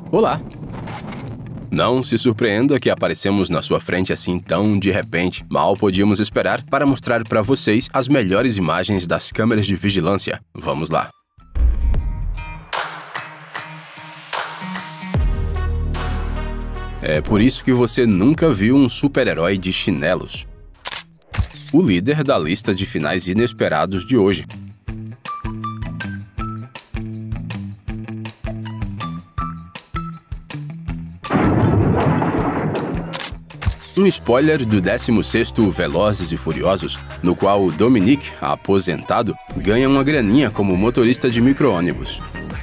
Olá! Não se surpreenda que aparecemos na sua frente assim tão de repente. Mal podíamos esperar para mostrar para vocês as melhores imagens das câmeras de vigilância. Vamos lá! É por isso que você nunca viu um super-herói de chinelos. O líder da lista de finais inesperados de hoje. Um spoiler do 16º Velozes e Furiosos, no qual o Dominic, aposentado, ganha uma graninha como motorista de micro-ônibus.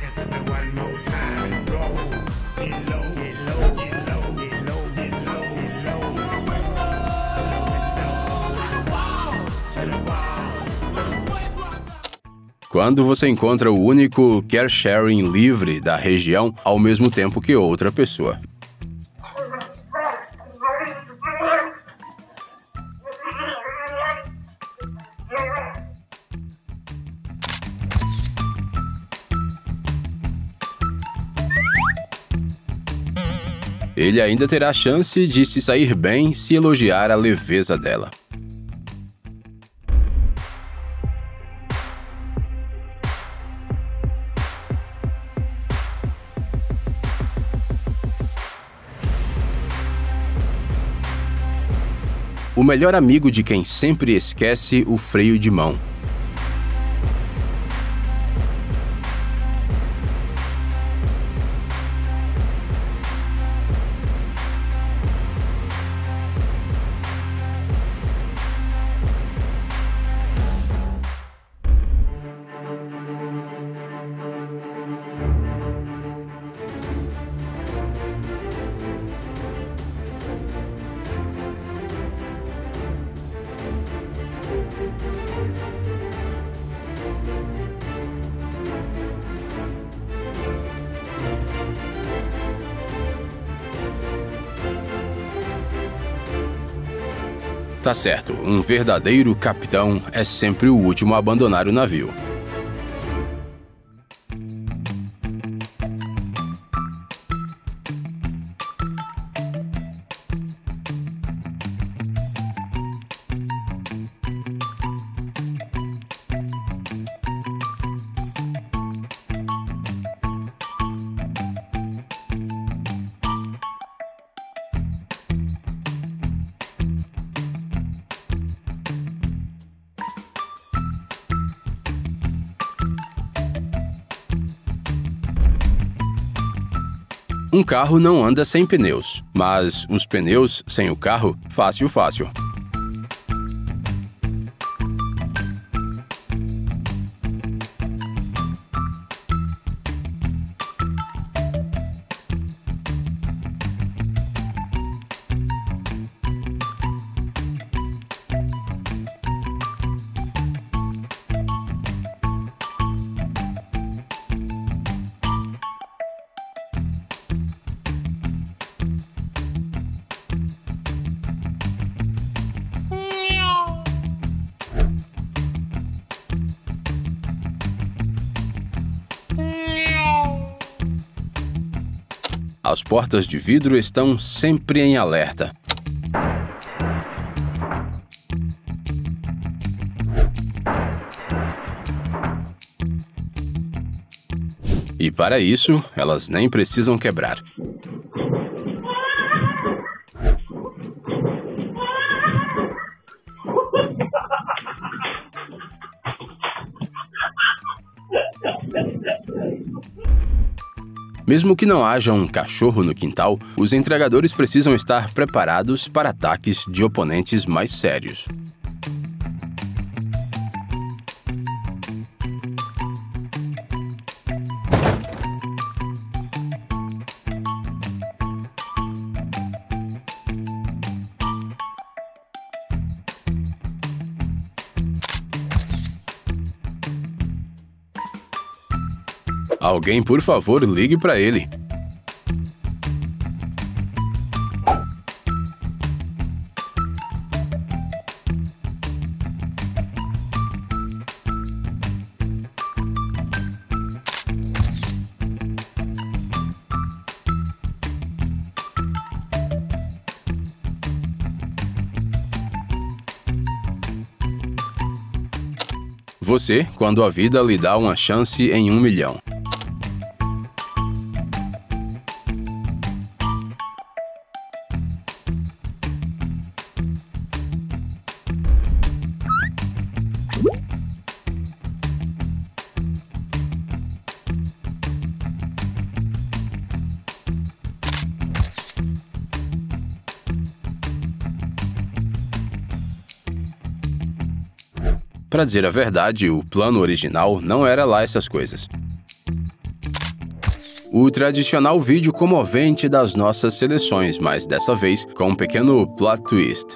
Quando você encontra o único car sharing livre da região ao mesmo tempo que outra pessoa. Ele ainda terá a chance de se sair bem se elogiar a leveza dela. O melhor amigo de quem sempre esquece o freio de mão. Tá certo, um verdadeiro capitão é sempre o último a abandonar o navio. Um carro não anda sem pneus, mas os pneus sem o carro, fácil, fácil. As portas de vidro estão sempre em alerta. E para isso, elas nem precisam quebrar. Mesmo que não haja um cachorro no quintal, os entregadores precisam estar preparados para ataques de oponentes mais sérios. Alguém, por favor, ligue para ele. Você, quando a vida lhe dá uma chance em 1 milhão. Para dizer a verdade, o plano original não era lá essas coisas. O tradicional vídeo comovente das nossas seleções, mas dessa vez com um pequeno plot twist.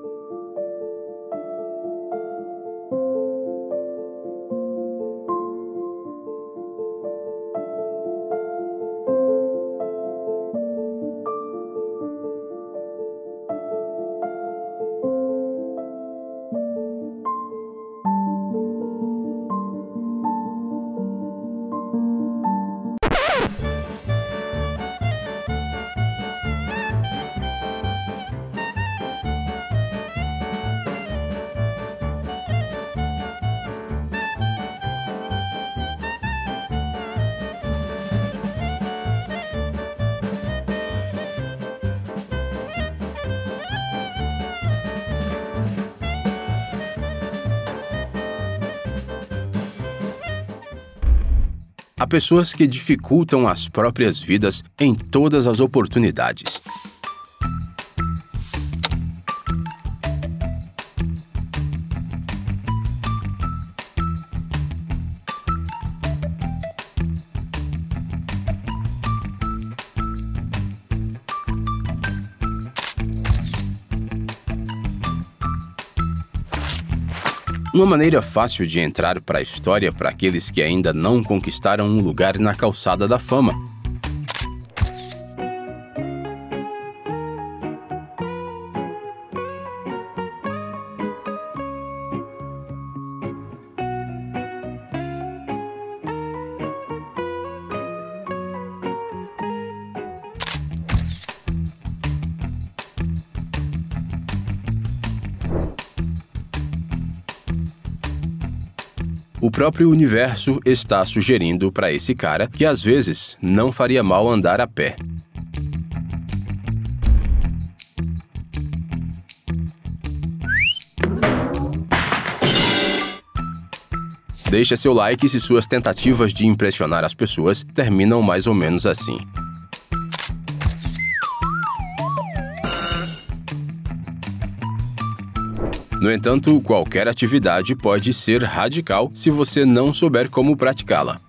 Há pessoas que dificultam as próprias vidas em todas as oportunidades. Uma maneira fácil de entrar para a história para aqueles que ainda não conquistaram um lugar na calçada da fama. O próprio universo está sugerindo para esse cara que às vezes não faria mal andar a pé. Deixa seu like se suas tentativas de impressionar as pessoas terminam mais ou menos assim. No entanto, qualquer atividade pode ser radical se você não souber como praticá-la.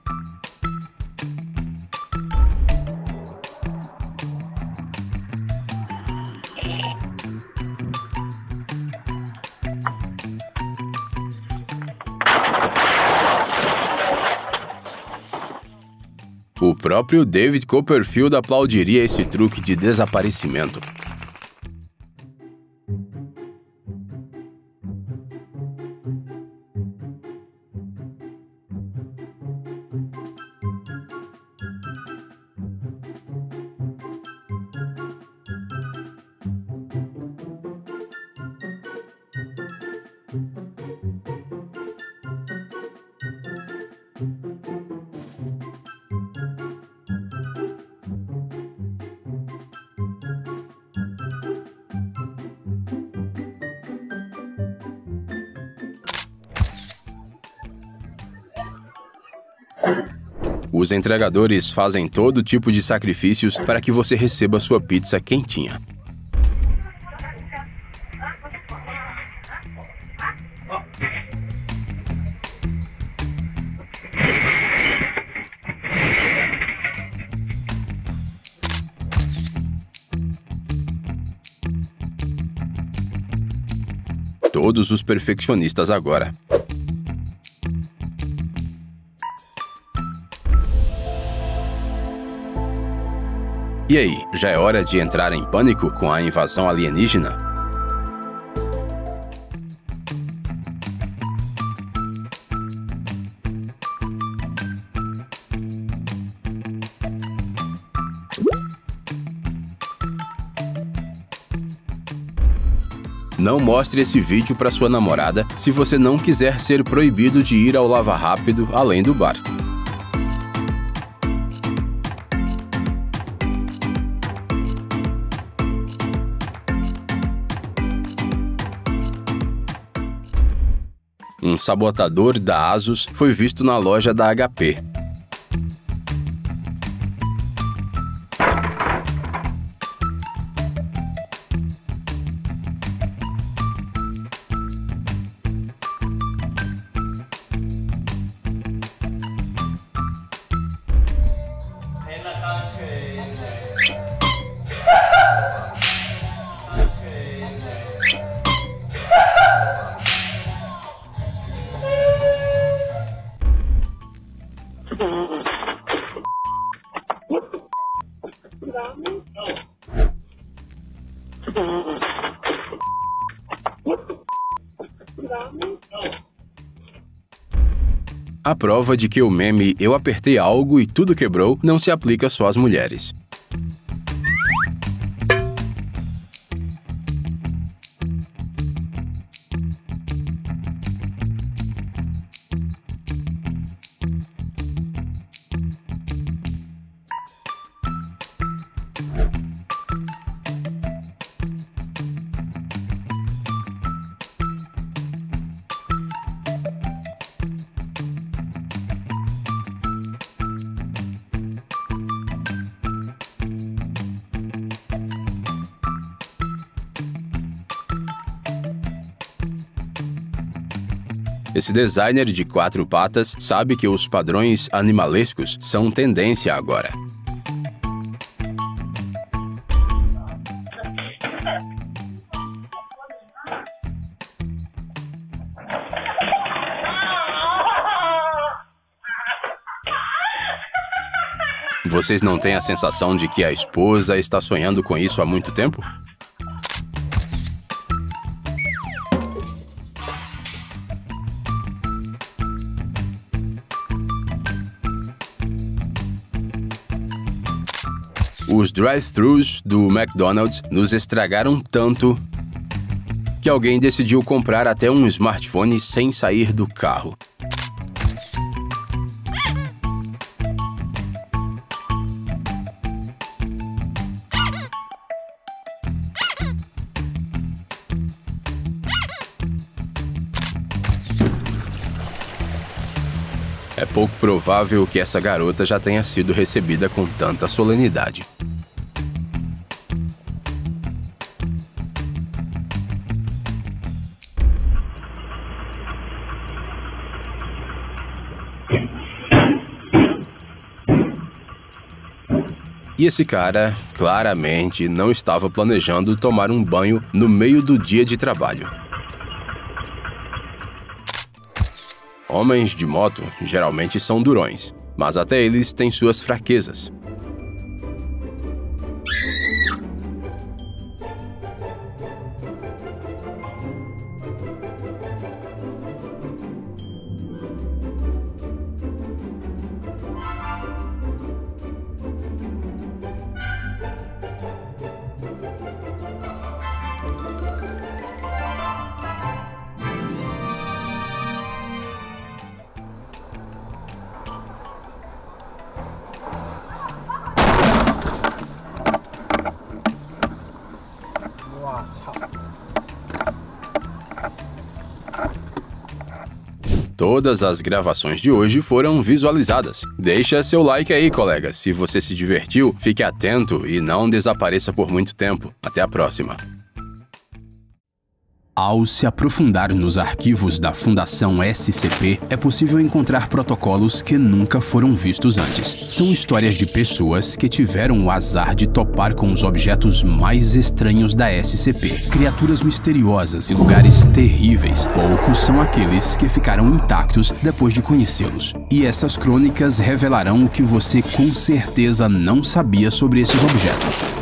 O próprio David Copperfield aplaudiria esse truque de desaparecimento. Os entregadores fazem todo tipo de sacrifícios para que você receba sua pizza quentinha. Todos os perfeccionistas agora. E aí, já é hora de entrar em pânico com a invasão alienígena? Não mostre esse vídeo para sua namorada se você não quiser ser proibido de ir ao Lava Rápido além do bar. Um sabotador da ASUS foi visto na loja da HP. A prova de que o meme "eu apertei algo e tudo quebrou" não se aplica só às mulheres. Esse designer de 4 patas sabe que os padrões animalescos são tendência agora. Vocês não têm a sensação de que a esposa está sonhando com isso há muito tempo? Os drive-thrus do McDonald's nos estragaram tanto que alguém decidiu comprar até um smartphone sem sair do carro. É pouco provável que essa garota já tenha sido recebida com tanta solenidade. E esse cara, claramente, não estava planejando tomar um banho no meio do dia de trabalho. Homens de moto geralmente são durões, mas até eles têm suas fraquezas. Todas as gravações de hoje foram visualizadas. Deixa seu like aí, colega. Se você se divertiu, fique atento e não desapareça por muito tempo. Até a próxima. Ao se aprofundar nos arquivos da Fundação SCP, é possível encontrar protocolos que nunca foram vistos antes. São histórias de pessoas que tiveram o azar de topar com os objetos mais estranhos da SCP. Criaturas misteriosas e lugares terríveis. Poucos são aqueles que ficaram intactos depois de conhecê-los. E essas crônicas revelarão o que você com certeza não sabia sobre esses objetos.